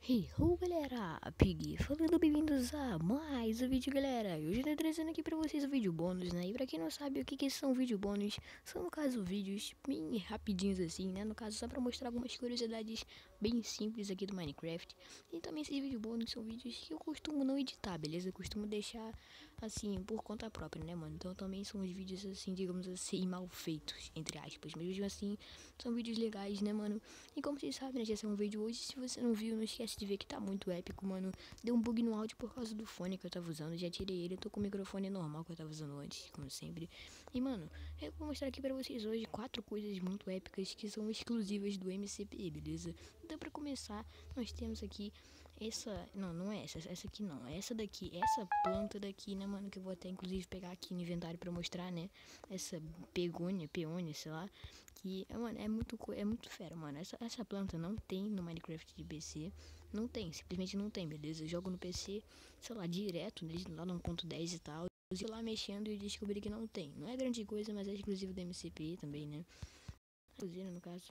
Hey ho galera, Pig falando, bem-vindos a mais um vídeo galera. Hoje eu tô trazendo aqui pra vocês o vídeo bônus, né? E pra quem não sabe o que são vídeo bônus, são no caso vídeos bem rapidinhos assim, né? No caso só pra mostrar algumas curiosidades bem simples aqui do Minecraft. E também esses vídeos bônus são vídeos que eu costumo não editar, beleza? Eu costumo deixar assim, por conta própria, né mano? Então também são os vídeos assim, digamos assim, mal feitos, entre aspas. Mas mesmo assim, são vídeos legais, né mano? E como vocês sabem, né, já saiu um vídeo hoje. Se você não viu, não esquece de ver que tá muito épico, mano. Deu um bug no áudio por causa do fone que eu tava usando. Já tirei ele, eu tô com o microfone normal que eu tava usando antes, como sempre. E, mano, eu vou mostrar aqui pra vocês hoje 4 coisas muito épicas que são exclusivas do MCP, beleza? Então, pra começar, nós temos aqui essa... Não é essa aqui não. É essa daqui, essa planta daqui, né, mano? Que eu vou até, inclusive, pegar aqui no inventário pra mostrar, né? Essa peônia, sei lá. Que, mano, é muito fera, mano. Essa planta não tem no Minecraft de PC. Não tem, simplesmente não tem, beleza? Eu jogo no PC, sei lá, direto, lá no 1.10 e tal. Eu fui lá mexendo e descobri que não tem. Não é grande coisa, mas é exclusivo do MCP também, né? Roseira, no caso.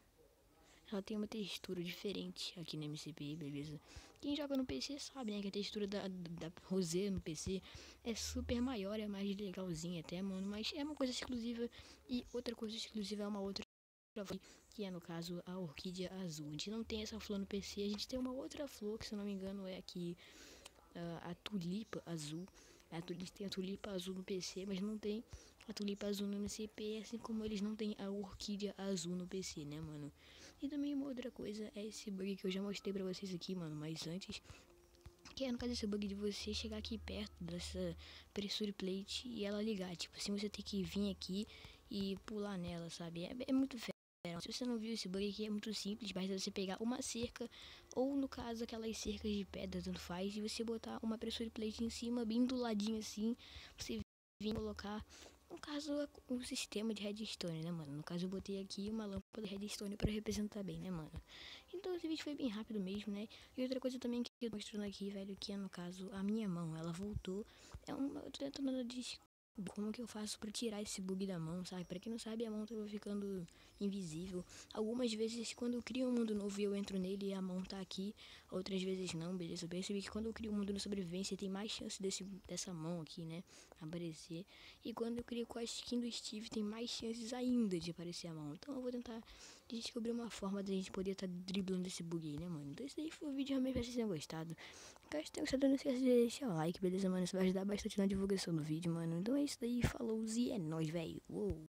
Ela tem uma textura diferente aqui no MCP, beleza? Quem joga no PC sabe, né? Que a textura da roseira no PC é super maior, é mais legalzinha até, mano. Mas é uma coisa exclusiva. E outra coisa exclusiva é uma outra, que é no caso a orquídea azul. A gente não tem essa flor no PC, a gente tem uma outra flor que, se eu não me engano, é aqui a tulipa azul. Eles têm a tulipa azul no PC, mas não tem a tulipa azul no MCP, assim como eles não têm a orquídea azul no PC, né, mano? E também uma outra coisa é esse bug que eu já mostrei pra vocês aqui, mano, mas antes, que é no caso esse bug de você chegar aqui perto dessa pressure plate e ela ligar, tipo, assim você tem que vir aqui e pular nela, sabe? É muito fácil. Se você não viu esse bug aqui, é muito simples, basta você pegar uma cerca, ou no caso aquelas cercas de pedra, tanto faz, e você botar uma pressure plate em cima, bem do ladinho assim, você vir colocar, no caso, um sistema de redstone, né, mano? No caso eu botei aqui uma lâmpada de redstone pra representar bem, né, mano? Então esse vídeo foi bem rápido mesmo, né? E outra coisa também que eu tô mostrando aqui, velho, que é no caso a minha mão, ela voltou. Eu tô tentando como que eu faço pra tirar esse bug da mão, sabe? Pra quem não sabe, a mão tava ficando invisível. Algumas vezes, quando eu crio um mundo novo e eu entro nele e a mão tá aqui, outras vezes não, beleza? Eu percebi que quando eu crio um mundo no sobrevivência, tem mais chance dessa mão aqui, né, aparecer. E quando eu crio com a skin do Steve, tem mais chances ainda de aparecer a mão. Então eu vou tentar descobrir uma forma da gente poder estar driblando esse bug aí, né, mano? Então esse daí foi o vídeo, realmente, espero que vocês tenham gostado. Caso tenha gostado, não esqueça de deixar o like, beleza, mano? Isso vai ajudar bastante na divulgação do vídeo, mano. Então é isso daí, falou e é nóis, velho. Uou!